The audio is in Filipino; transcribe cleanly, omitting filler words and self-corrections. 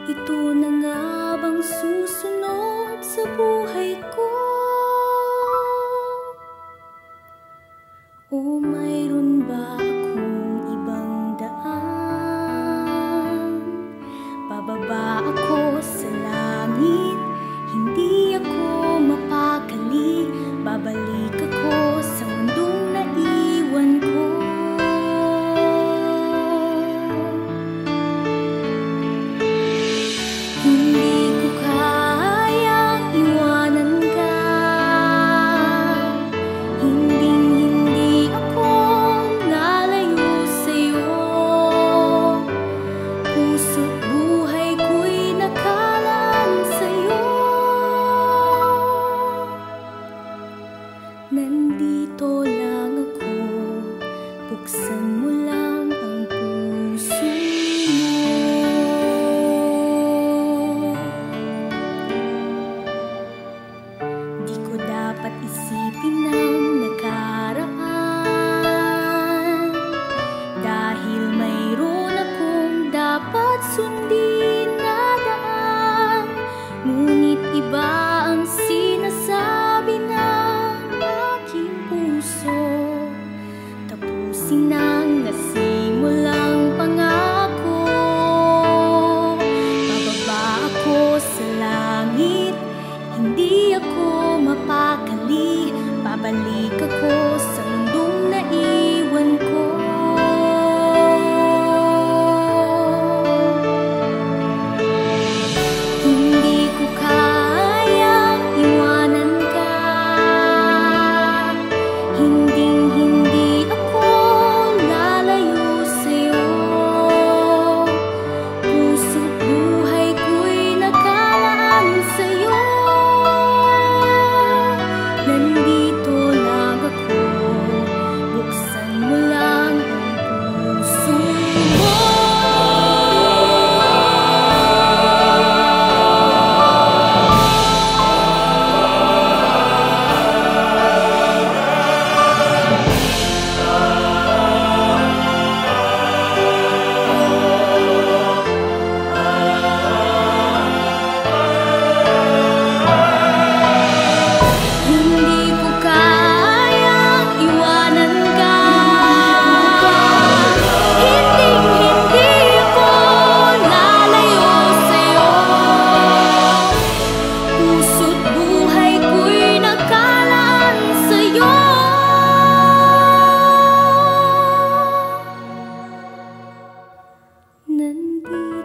Ito na nga bang susunod sa buhay ko? O mayroon ba akong ibang daan? Bababa ako sa langit, hindi ako mapakali. Babalik ako sa mundong naiwan ko. Hindi ko kayang iwanan ka. Hindi ako lalayo sa'yo. Puso't buhay ko'y nakalaan sa'yo. Nandito lang ako, buksan mo lang ang puso mo. Di ko dapat isipin ang nakaraan, dahil mayroon akong dapat sundin na daan. Ngunit iba ang sinasabi ng aking puso. Tapusin ang nasimulang pangako. Bababa ako sa langit, hindi ako mapakali. Babalik ako sa mundong naiwan ko. Hindi ko kayang iwanan ka. Hindi ako lalayo sa'yo. Puso't buhay ko'y nakalaan sa'yo. Nandito lang ako, buksan mo lang ang puso mo. Hindi ko kayang iwanan ka. Hindi ako lalayo sa'yo. Puso't buhay ko'y nakalaan sa'yo. Nandito